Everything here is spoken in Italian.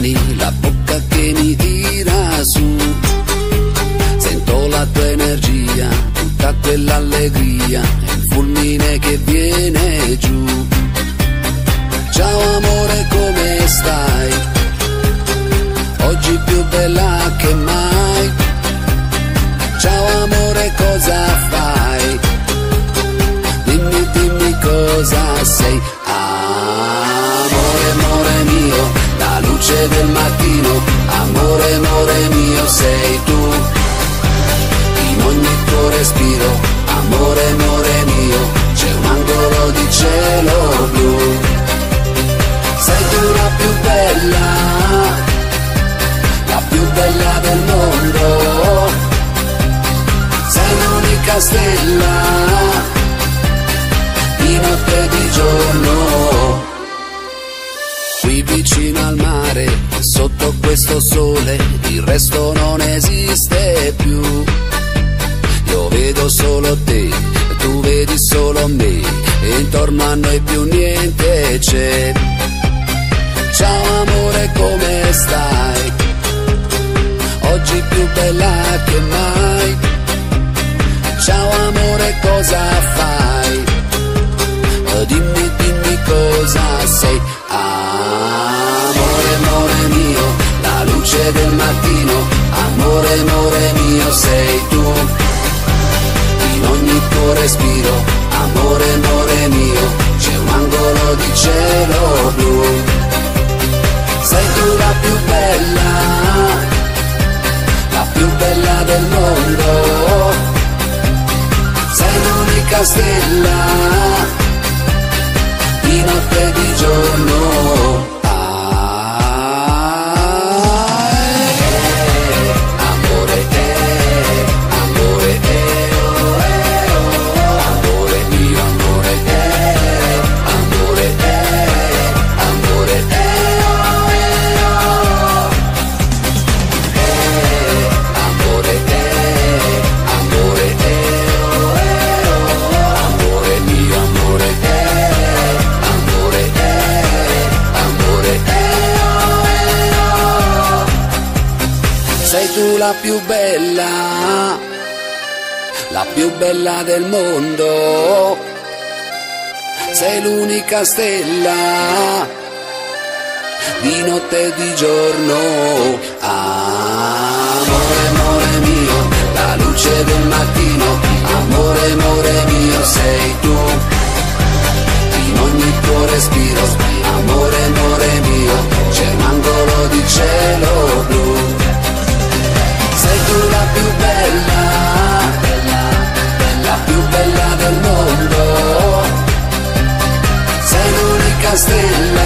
mani, la bocca che mi tira su. Sento la tua energia, tutta quell'allegria, il fulmine che viene giù. Ciao amore, come stai? Oggi più bella che mai. Ciao amore, cosa fai? Dimmi, dimmi cosa sei. Amore, amore mio, la luce del mattino. Amore, amore mio, sei tu. In ogni tuo respiro. Amore, amore mio, c'è un angolo di cielo blu. Sei tu la più bella del mondo. Sei l'unica stella, di notte e di giorno. Qui vicino al mare, sotto questo sole, il resto non esiste più. Io vedo solo te, tu vedi solo me, e intorno a noi più niente c'è. Ciao amore, come stai? Oggi più bella che mai. Ciao amore, cosa fai? Dimmi, dimmi cosa sei. Amore, amore mio, la luce del mattino. Amore, amore mio, sei tu. In ogni tuo respiro. Amore, amore mio, c'è un angolo di cielo blu. Sei tu la più bella del mondo. Sei l'unica stella, di notte e di giorno. Sei tu la più bella del mondo. Sei l'unica stella, di notte e di giorno. Amore, amore mio, la luce del mattino. Amore, amore mio, sei tu. In ogni tuo respiro. Amore, amore mio, c'è un angolo di cielo blu. Sei tu la più bella del mondo. Sei l'unica stella,